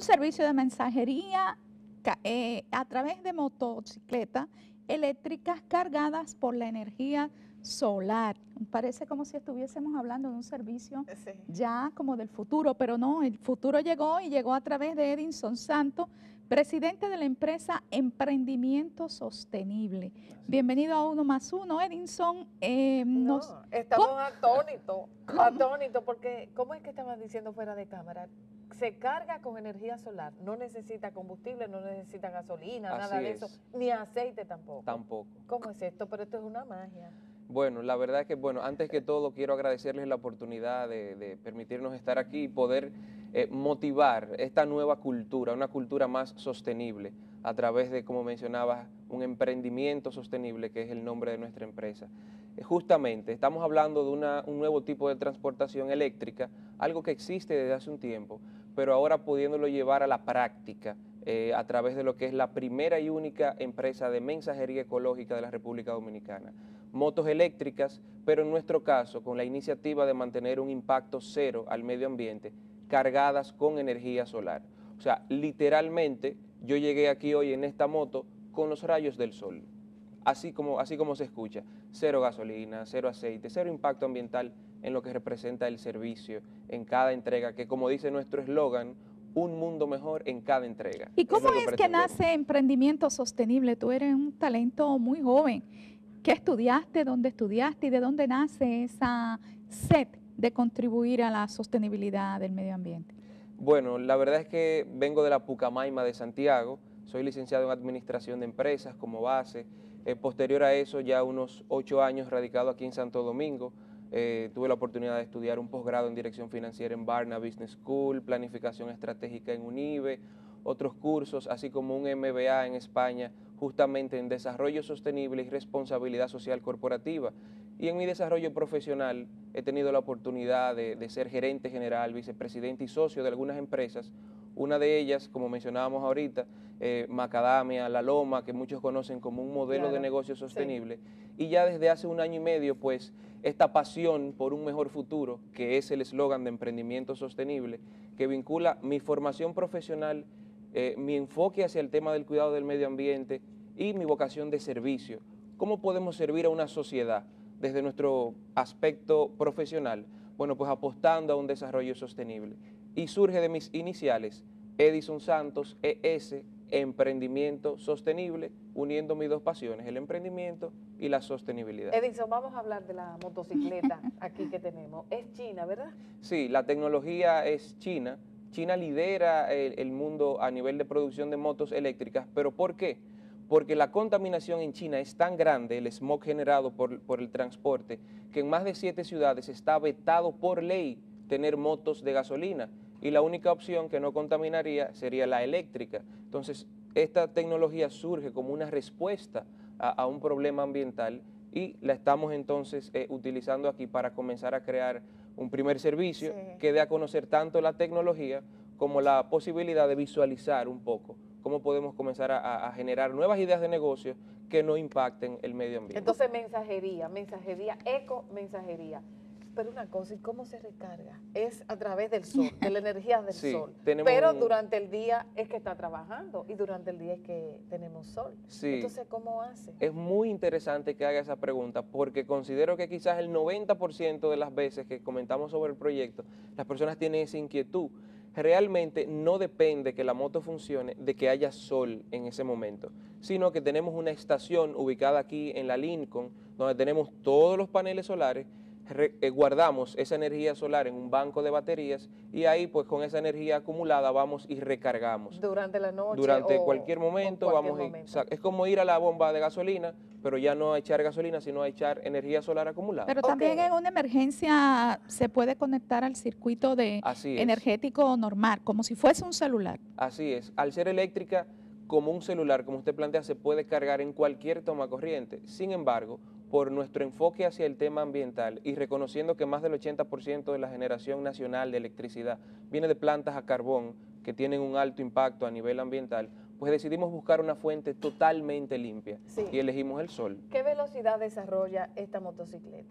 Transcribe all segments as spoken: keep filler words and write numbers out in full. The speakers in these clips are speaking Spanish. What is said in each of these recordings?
un servicio de mensajería ca- eh, a través de motocicletas eléctricas cargadas por la energía solar. Parece como si estuviésemos hablando de un servicio Sí. ya como del futuro, pero no, el futuro llegó y llegó a través de Edinson Santos, presidente de la empresa Emprendimiento Sostenible. Bienvenido a Uno Más Uno, Edinson. Eh, nos, No, estamos ¿cómo? atónitos, ¿Cómo? atónitos, porque, ¿cómo es que estaban diciendo fuera de cámara? Se carga con energía solar, no necesita combustible, no necesita gasolina, Así nada de es. eso, ni aceite tampoco. Tampoco. ¿Cómo es esto? Pero esto es una magia. Bueno, la verdad es que, bueno, antes que todo quiero agradecerles la oportunidad de, de permitirnos estar aquí y poder eh, motivar esta nueva cultura, una cultura más sostenible, a través de, como mencionabas, un emprendimiento sostenible, que es el nombre de nuestra empresa. Eh, justamente, estamos hablando de una, un nuevo tipo de transportación eléctrica, algo que existe desde hace un tiempo, pero ahora pudiéndolo llevar a la práctica, eh, a través de lo que es la primera y única empresa de mensajería ecológica de la República Dominicana. Motos eléctricas, pero en nuestro caso con la iniciativa de mantener un impacto cero al medio ambiente, cargadas con energía solar. O sea, literalmente yo llegué aquí hoy en esta moto con los rayos del sol, así como, así como se escucha, cero gasolina, cero aceite, cero impacto ambiental en lo que representa el servicio en cada entrega, que como dice nuestro eslogan, un mundo mejor en cada entrega. ¿Y cómo Eso lo es que pretendemos. nace Emprendimiento Sostenible? Tú eres un talento muy joven. ¿Qué estudiaste? ¿Dónde estudiaste? ¿Y de dónde nace esa sed de contribuir a la sostenibilidad del medio ambiente? Bueno, la verdad es que vengo de la Pucamaima de Santiago, soy licenciado en Administración de Empresas como base. Eh, posterior a eso, ya unos ocho años radicado aquí en Santo Domingo, eh, tuve la oportunidad de estudiar un posgrado en Dirección Financiera en Barna Business School, Planificación Estratégica en UNIBE, otros cursos, así como un M B A en España, justamente en Desarrollo Sostenible y Responsabilidad Social Corporativa. Y en mi desarrollo profesional he tenido la oportunidad de, de ser gerente general, vicepresidente y socio de algunas empresas. Una de ellas, como mencionábamos ahorita, eh, Macadamia, La Loma, que muchos conocen como un modelo Claro, de negocio sí. sostenible. Y ya desde hace un año y medio, pues, esta pasión por un mejor futuro, que es el eslogan de emprendimiento sostenible, que vincula mi formación profesional, eh, mi enfoque hacia el tema del cuidado del medio ambiente y mi vocación de servicio. ¿Cómo podemos servir a una sociedad desde nuestro aspecto profesional? Bueno, pues apostando a un desarrollo sostenible. Y surge de mis iniciales, Edinson Santos, E S, Emprendimiento Sostenible, uniendo mis dos pasiones, el emprendimiento y la sostenibilidad. Edinson, vamos a hablar de la motocicleta aquí que tenemos. Es China, ¿verdad? Sí, la tecnología es china. China lidera el, el mundo a nivel de producción de motos eléctricas, pero ¿por qué? Porque la contaminación en China es tan grande, el smog generado por, por el transporte, que en más de siete ciudades está vetado por ley tener motos de gasolina y la única opción que no contaminaría sería la eléctrica. Entonces, esta tecnología surge como una respuesta a, a un problema ambiental y la estamos entonces eh, utilizando aquí para comenzar a crear un primer servicio Sí. que dé a conocer tanto la tecnología como la posibilidad de visualizar un poco cómo podemos comenzar a, a generar nuevas ideas de negocio que no impacten el medio ambiente. Entonces, mensajería, mensajería, eco mensajería. Pero una cosa, ¿y cómo se recarga? Es a través del sol, de la energía del Sí, sol. tenemos Pero un- durante el día es que está trabajando y durante el día es que tenemos sol. Sí. Entonces, ¿cómo hace? Es muy interesante que haga esa pregunta porque considero que quizás el noventa por ciento de las veces que comentamos sobre el proyecto, las personas tienen esa inquietud. Realmente no depende que la moto funcione de que haya sol en ese momento, sino que tenemos una estación ubicada aquí en la Lincoln, donde tenemos todos los paneles solares, re- eh, guardamos esa energía solar en un banco de baterías y ahí pues con esa energía acumulada vamos y recargamos. Durante la noche Durante o cualquier momento, o cualquier vamos a ir- momento. sa- es como ir a la bomba de gasolina, pero ya no a echar gasolina, sino a echar energía solar acumulada. Pero Ok. también en una emergencia se puede conectar al circuito de Así es. energético normal, como si fuese un celular. Así es, al ser eléctrica, como un celular, como usted plantea, se puede cargar en cualquier toma corriente. Sin embargo, por nuestro enfoque hacia el tema ambiental y reconociendo que más del ochenta por ciento de la generación nacional de electricidad viene de plantas a carbón que tienen un alto impacto a nivel ambiental, pues decidimos buscar una fuente totalmente limpia Sí. y elegimos el sol. ¿Qué velocidad desarrolla esta motocicleta?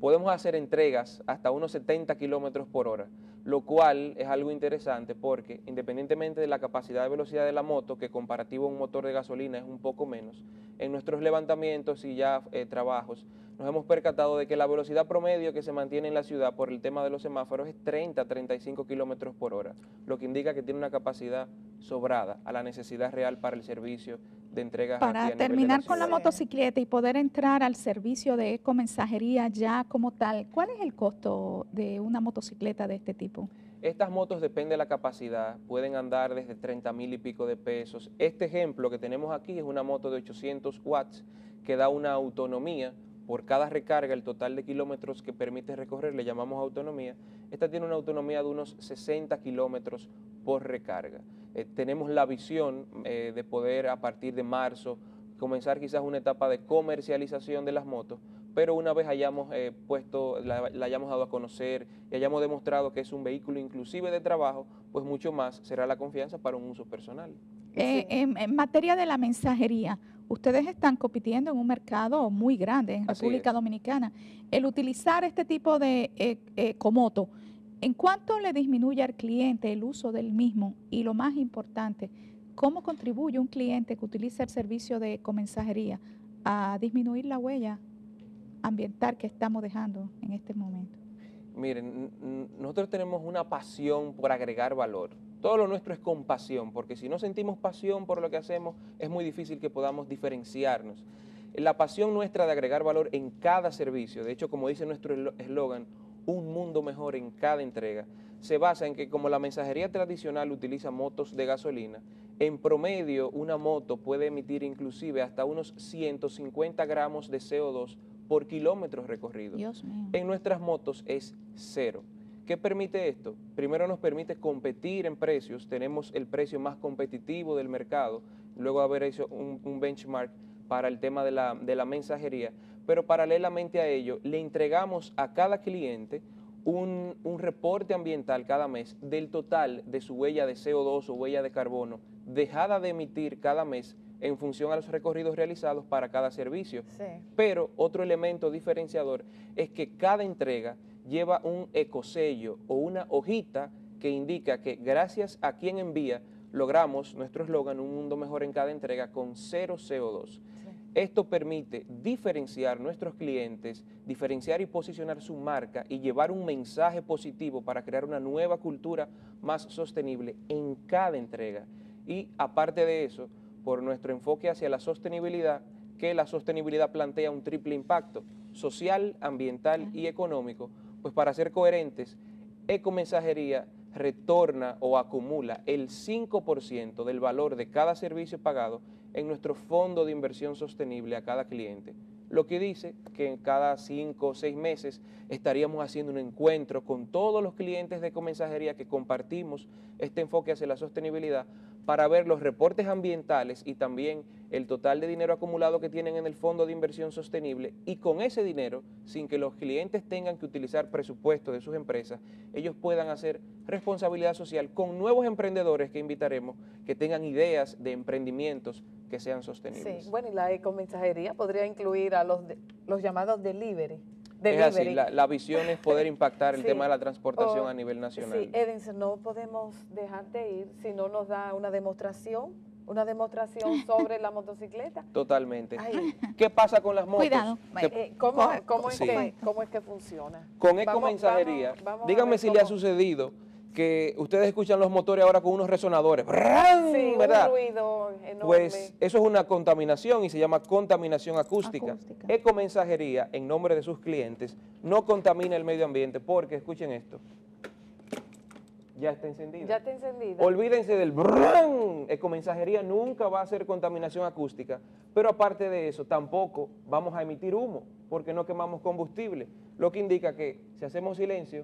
podemos hacer entregas hasta unos setenta kilómetros por hora, lo cual es algo interesante porque independientemente de la capacidad de velocidad de la moto, que comparativo a un motor de gasolina es un poco menos, en nuestros levantamientos y ya eh, trabajos nos hemos percatado de que la velocidad promedio que se mantiene en la ciudad por el tema de los semáforos es treinta a treinta y cinco kilómetros por hora, lo que indica que tiene una capacidad sobrada a la necesidad real para el servicio de entregas. Para aquí a nivel de terminar la con la ciudad. motocicleta y poder entrar al servicio de ecomensajería ya como tal, ¿cuál es el costo de una motocicleta de este tipo? Estas motos, depende de la capacidad, pueden andar desde treinta mil y pico de pesos. Este ejemplo que tenemos aquí es una moto de ochocientos watts que da una autonomía por cada recarga, el total de kilómetros que permite recorrer, le llamamos autonomía. Esta tiene una autonomía de unos sesenta kilómetros por recarga. Eh, tenemos la visión eh, de poder a partir de marzo comenzar quizás una etapa de comercialización de las motos, pero una vez hayamos eh, puesto, la, la hayamos dado a conocer y hayamos demostrado que es un vehículo inclusive de trabajo, pues mucho más será la confianza para un uso personal. Eh, Sí. en, en materia de la mensajería, ustedes están compitiendo en un mercado muy grande en Así República es. Dominicana. El utilizar este tipo de eh, eh, comoto, ¿en cuánto le disminuye al cliente el uso del mismo? Y lo más importante, ¿cómo contribuye un cliente que utiliza el servicio de ecomensajería a disminuir la huella ambiental que estamos dejando en este momento? Miren, n- nosotros tenemos una pasión por agregar valor. Todo lo nuestro es con pasión, porque si no sentimos pasión por lo que hacemos, es muy difícil que podamos diferenciarnos. La pasión nuestra de agregar valor en cada servicio, de hecho, como dice nuestro elo- eslogan, un mundo mejor en cada entrega, se basa en que como la mensajería tradicional utiliza motos de gasolina, en promedio una moto puede emitir inclusive hasta unos ciento cincuenta gramos de C O dos por kilómetro recorrido. Dios mío. En nuestras motos es cero. ¿Qué permite esto? Primero nos permite competir en precios, tenemos el precio más competitivo del mercado, luego haber hecho un, un benchmark para el tema de la, de la mensajería, pero paralelamente a ello le entregamos a cada cliente un, un reporte ambiental cada mes del total de su huella de C O dos o huella de carbono dejada de emitir cada mes en función a los recorridos realizados para cada servicio. Sí. Pero otro elemento diferenciador es que cada entrega lleva un ecosello o una hojita que indica que gracias a quien envía logramos nuestro eslogan, un mundo mejor en cada entrega con cero C O dos. Sí. Esto permite diferenciar nuestros clientes, diferenciar y posicionar su marca y llevar un mensaje positivo para crear una nueva cultura más sostenible en cada entrega. Y aparte de eso, por nuestro enfoque hacia la sostenibilidad, que la sostenibilidad plantea un triple impacto, social, ambiental y económico, pues para ser coherentes, Ecomensajería retorna o acumula el cinco por ciento del valor de cada servicio pagado en nuestro fondo de inversión sostenible a cada cliente, lo que dice que en cada cinco o seis meses estaríamos haciendo un encuentro con todos los clientes de Ecomensajería que compartimos este enfoque hacia la sostenibilidad para ver los reportes ambientales y también el total de dinero acumulado que tienen en el fondo de inversión sostenible, y con ese dinero, sin que los clientes tengan que utilizar presupuesto de sus empresas, ellos puedan hacer responsabilidad social con nuevos emprendedores que invitaremos que tengan ideas de emprendimientos que sean sostenibles. Sí, bueno, y la ecomensajería podría incluir a los, de- los llamados delivery. Es delivery. así, la, la visión es poder impactar el Sí. tema de la transportación Oh, a nivel nacional. Sí, Edinson, no podemos dejarte ir si no nos da una demostración, una demostración sobre la motocicleta. Totalmente. Ay, ¿Qué pasa con las motos? Cuidado. Que eh, ¿cómo, Coge- cómo es sí. que, ¿Cómo es que funciona? con Vamos- Ecomensajería, vamos- vamos a díganme ver si le ha cómo- sucedido que ustedes escuchan los motores ahora con unos resonadores, ¡bran! Sí, ¿verdad? un ruido enorme. Pues eso es una contaminación y se llama contaminación acústica. Acústica. Ecomensajería, en nombre de sus clientes, no contamina el medio ambiente porque, escuchen esto, ya está encendido. Ya está encendida. Olvídense del brrrr. Ecomensajería nunca va a hacer contaminación acústica, pero aparte de eso, tampoco vamos a emitir humo, porque no quemamos combustible, lo que indica que si hacemos silencio,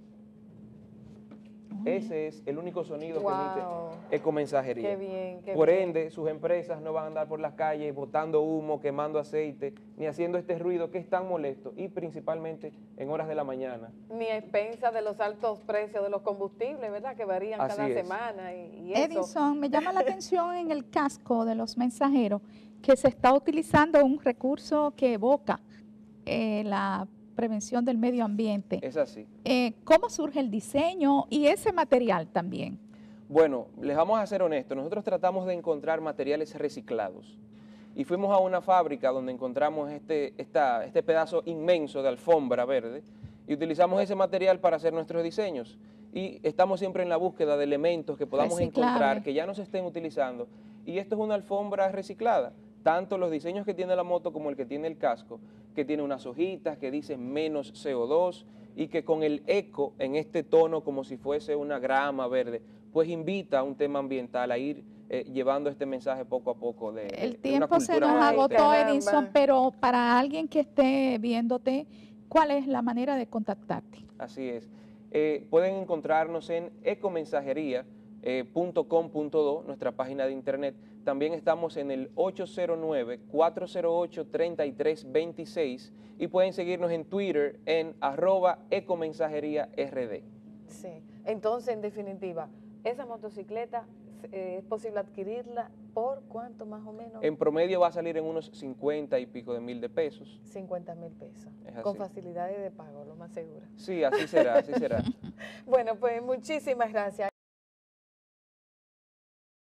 ese es el único sonido Wow. que emite Ecomensajería. Qué bien, qué Por bien. ende, sus empresas no van a andar por las calles botando humo, quemando aceite, ni haciendo este ruido que es tan molesto, y principalmente en horas de la mañana. Ni a expensa de los altos precios de los combustibles, ¿verdad? Que varían Así cada es. semana y, y eso. Edinson, me llama la atención en el casco de los mensajeros que se está utilizando un recurso que evoca eh, la prevención del medio ambiente. Es así. Eh, ¿Cómo surge el diseño y ese material también? Bueno, les vamos a ser honestos, nosotros tratamos de encontrar materiales reciclados y fuimos a una fábrica donde encontramos este, esta, este pedazo inmenso de alfombra verde y utilizamos ese material para hacer nuestros diseños. Y estamos siempre en la búsqueda de elementos que podamos Reciclable. encontrar, que ya no se estén utilizando. Y esto es una alfombra reciclada, tanto los diseños que tiene la moto como el que tiene el casco, que tiene unas hojitas que dicen menos C O dos y que con el eco en este tono como si fuese una grama verde, pues invita a un tema ambiental a ir eh, llevando este mensaje poco a poco de, de El una tiempo se cultura nos más agotó, sostenible. Edinson, Caramba. pero para alguien que esté viéndote, ¿cuál es la manera de contactarte? Así es. Eh, pueden encontrarnos en ecomensajería punto com punto do, nuestra página de internet. También estamos en el ocho cero nueve, cuatro cero ocho, tres tres dos seis y pueden seguirnos en Twitter en arroba ecomensajería R D. Sí, entonces en definitiva, esa motocicleta eh, es posible adquirirla por cuánto más o menos, En promedio va a salir en unos cincuenta y pico de mil de pesos. cincuenta mil pesos, Es así. con facilidades de pago, lo más seguro. Sí, así será, así será. Bueno, pues muchísimas gracias.